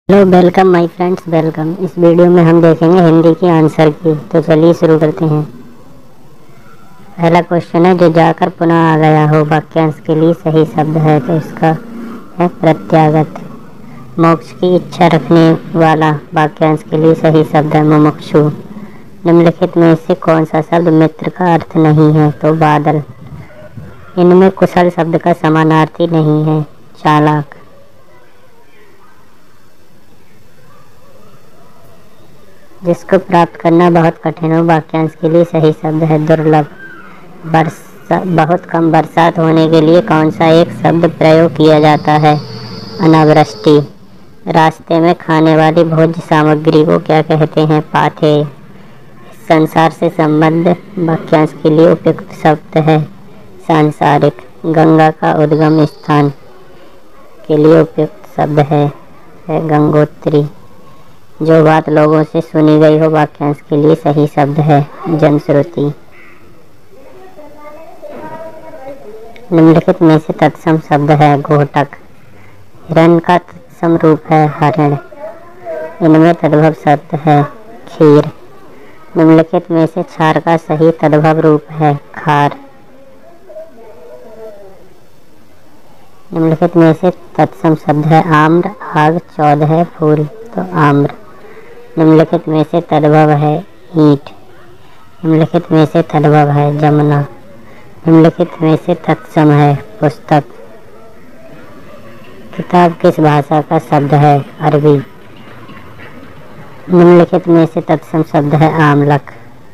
Hello welcome my friends welcome. इस video में हम देखेंगे हिंदी की आंसर की। तो चलिए शुरू करते हैं। पहला क्वेश्चन है, जो जाकर पुनः आ गया हो वाक्यांश के लिए सही शब्द है। तो इसका है प्रत्यागत। मोक्ष की इच्छा रखने वाला वाक्यांश के लिए सही शब्द है मुमुक्षु। निम्नलिखित में से कौन सा शब्द मित्र का अर्थ नहीं है। तो बादल। इनमें कुशल शब्द का समानार्थी नहीं है चालाक। जिसको प्राप्त करना बहुत कठिन हो वाक्यांश के लिए सही शब्द है दुर्लभ। बहुत कम बरसात होने के लिए कौन सा एक शब्द प्रयोग किया जाता है। अनावृष्टि। रास्ते में खाने वाली भोज्य सामग्री को क्या कहते हैं। पाथे। संसार से संबंध वाक्यांश के लिए उपयुक्त शब्द है सांसारिक। गंगा का उद्गम स्थान के लिए उपयुक्त शब्द है गंगोत्री। जो बात लोगों से सुनी गई हो वाक्यांश के लिए सही शब्द है जनश्रुति। निम्नलिखित में से तत्सम शब्द है घोटक। हिरण का तत्सम रूप है हरिण। इनमें तद्भव शब्द है खीर। निम्नलिखित में से क्षार का सही तद्भव रूप है खार। निम्नलिखित में से तत्सम शब्द है आम्र। आग 14 फूल तो आम्र। निम्नलिखित में से तद्भव है ईंट। निम्नलिखित में से तद्भव है जमुना। निम्नलिखित में से तत्सम है पुस्तक। किताब किस भाषा का शब्द है अरबी। निम्नलिखित में से तत्सम शब्द है आमलक।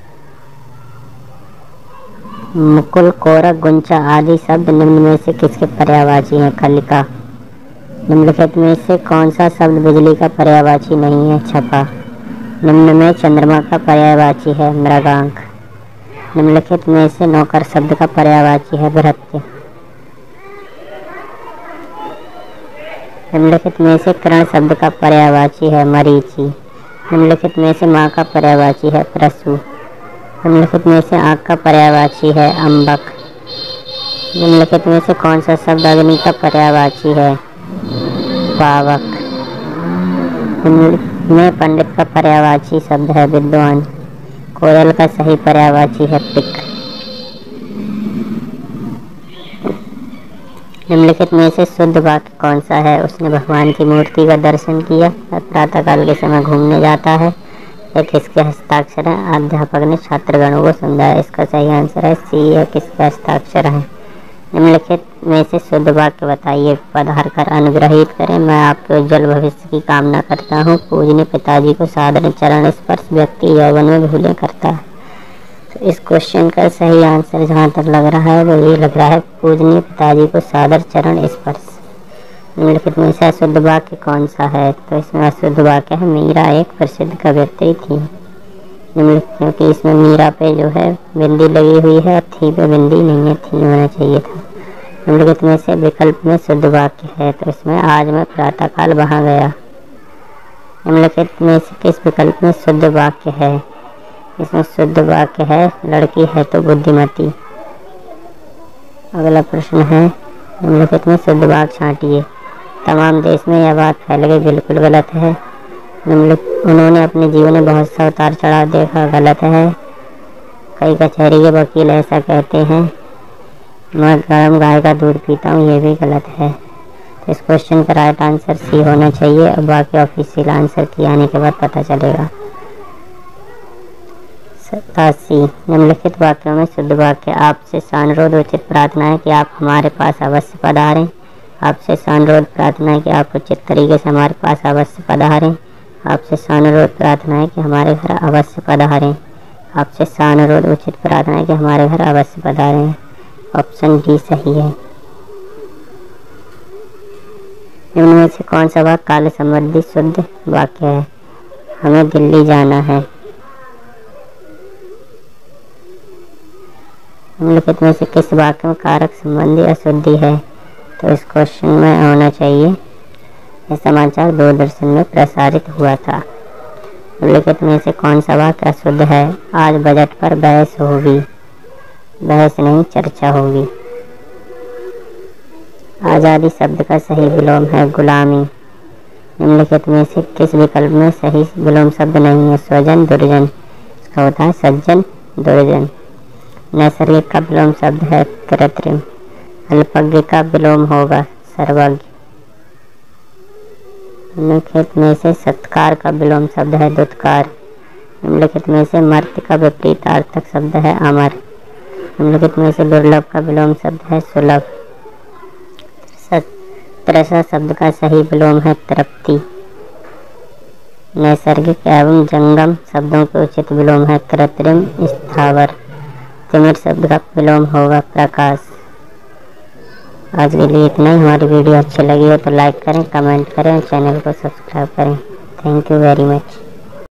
मुकुल कोरक गुंचा आदि शब्द निम्न में से किसके पर्यायवाची हैं कलिका। निम्नलिखित में से कौन सा शब्द बिजली का पर्यायवाची नहीं है छपा। निम्न में चंद्रमा का पर्यायवाची है मृगांक। निम्नलिखित में से नौकर शब्द का पर्यायवाची है भृत्य। निम्नलिखित में से करण शब्द का पर्यायवाची है मरीचि। निम्नलिखित में से माँ का पर्यायवाची है प्रसू। निम्नलिखित में से आँख का पर्यायवाची है अम्बक। निम्नलिखित में से कौन सा शब्द अग्नि का पर्यायवाची है पावक। में पंडित का पर्यायवाची शब्द है विद्वान। कोयल का सही पर्यायवाची है पिक। निम्नलिखित में से शुद्ध वाक्य कौन सा है। उसने भगवान की मूर्ति का दर्शन किया। प्रातःकाल के समय घूमने जाता है। यह किसके हस्ताक्षर है। अध्यापक ने छात्रगणों को समझाया। इसका सही आंसर है सी है किसके हस्ताक्षर है। निम्नलिखित में से शुद्ध वाक्य बताइए। पधार कर अनुग्रहित करें। मैं आपके उज्जवल भविष्य की कामना करता हूँ। पूजनीय पिताजी को सादर चरण स्पर्श व्यक्ति यौवन में भूले करता है। तो इस क्वेश्चन का सही आंसर जहाँ तक लग रहा है वो ये लग रहा है पूजनीय पिताजी को सादर चरण स्पर्श। निम्नलिखित में से अशुद्ध वाक्य कौन सा है। तो इसमें अशुद्ध वाक्य है मीरा एक प्रसिद्ध कवयित्री थी। क्योंकि इसमें मीरा पे जो है बिंदी लगी हुई है और थी पे बिंदी नहीं है थी होना चाहिए था। निम्नलिखित में से विकल्प में शुद्ध वाक्य है। तो इसमें आज मैं प्रातःकाल वहाँ गया। निम्नलिखित में से किस विकल्प में शुद्ध वाक्य है। इसमें शुद्ध वाक्य है लड़की है तो बुद्धिमती। अगला प्रश्न है निम्नलिखित में शुद्ध वाक्य छांटिए। तमाम देश में यह बात फैल गई बिल्कुल गलत है। उन्होंने अपने जीवन में बहुत सा उतार चढ़ाव देखा गलत है। कई कचहरी के वकील ऐसा कहते हैं। मैं गर्म गाय का दूध पीता हूँ ये भी गलत है। तो इस क्वेश्चन का राइट आंसर सी होना चाहिए। और बाकी ऑफिशियल आंसर की आने के बाद पता चलेगा। 87 निम्नलिखित वाक्यों में शुद्ध वाक्य। आपसे सानुरोध उचित प्रार्थना है कि आप हमारे पास अवश्य पधारें। आपसे सानुरोध प्रार्थना है कि आप उचित तरीके से हमारे पास अवश्य पधारें। आपसे सानुरोध प्रार्थना है कि हमारे घर अवश्य पधारें। आपसे सानुरोध उचित प्रार्थना है कि हमारे घर अवश्य पधारें। ऑप्शन डी सही है। निम्न में से कौन सा वाक्य काल संबंधी शुद्ध वाक्य है। हमें दिल्ली जाना है। निम्नलिखित में से किस वाक्य में कारक संबंधी अशुद्धि है। तो इस क्वेश्चन में होना चाहिए यह समाचार दूरदर्शन में प्रसारित हुआ था। निम्नलिखित में से कौन सा वाक्य अशुद्ध है। आज बजट पर बहस होगी। बहस नहीं चर्चा होगी। आज़ादी शब्द का सही विलोम है गुलामी। निम्नलिखित में से किस विकल्प में सही विलोम शब्द नहीं है? स्वजन, दुर्जन। इसका होता है सज्जन, दुर्जन। नैसर्गिक का विलोम शब्द है कृत्रिम। अल्पज्ञ का विलोम होगा सर्वज्ञ। निम्नलिखित में से सत्कार का विलोम शब्द है दुत्कार। निम्नलिखित में से मर्त्य का विपरीतार्थक शब्द है अमर। निम्नलिखित में से दुर्लभ का विलोम शब्द है सुलभ। तृषा शब्द का सही विलोम है तृप्ति। नैसर्गिक एवं जंगम शब्दों के उचित विलोम है कृत्रिम, स्थावर। तिमिर शब्द का विलोम होगा प्रकाश। आज के लिए इतना ही। हमारी वीडियो अच्छी लगी हो तो लाइक करें, कमेंट करें और चैनल को सब्सक्राइब करें। Thank you very much.